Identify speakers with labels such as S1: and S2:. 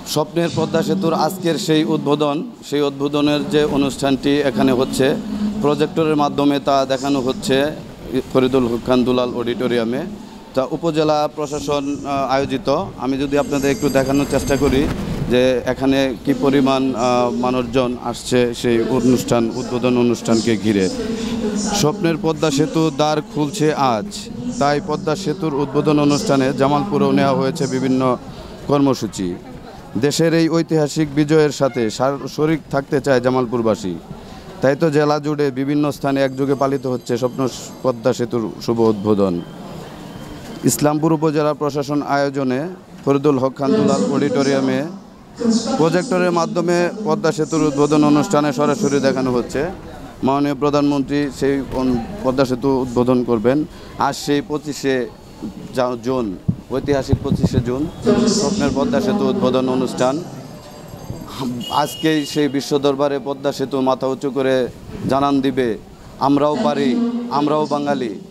S1: স্বপ্নের পদ্মা সেতুর আজকের সেই উদ্বোধনের যে অনুষ্ঠানটি এখানে হচ্ছে, প্রজেক্টরের মাধ্যমে তা দেখানো হচ্ছে ফরিদুল হক খান দুলাল অডিটোরিয়ামে। তা উপজেলা প্রশাসন আয়োজিত। আমি যদি আপনাদের একটু দেখানোর চেষ্টা করি যে এখানে কি পরিমাণ মানুষজন আসছে সেই উদ্বোধন অনুষ্ঠানকে ঘিরে। স্বপ্নের পদ্মা সেতু দ্বার খুলছে আজ, তাই পদ্মা সেতুর উদ্বোধন অনুষ্ঠানে জামালপুরেও নেওয়া হয়েছে বিভিন্ন কর্মসূচি। দেশের এই ঐতিহাসিক বিজয়ের সাথে শরিক থাকতে চায় জামালপুরবাসী, তাই তো জেলা জুড়ে বিভিন্ন স্থানে একযোগে পালিত হচ্ছে স্বপ্ন পদ্মা সেতুর শুভ উদ্বোধন। ইসলামপুর উপজেলা প্রশাসন আয়োজনে ফরিদুল হক খান দুলাল অডিটোরিয়ামে প্রজেক্টরের মাধ্যমে পদ্মা সেতুর উদ্বোধন অনুষ্ঠানে সরাসরি দেখানো হচ্ছে। মাননীয় প্রধানমন্ত্রী সেই পদ্মা সেতু উদ্বোধন করবেন আজ সেই 25শে জুন, ঐতিহাসিক 25শে জুন স্বপ্নের পদ্মা সেতু উদ্বোধন অনুষ্ঠান। আজকেই সেই বিশ্ব দরবারে পদ্মা সেতু মাথা উঁচু করে জানান দিবে, আমরাও পারি, আমরাও বাঙালি।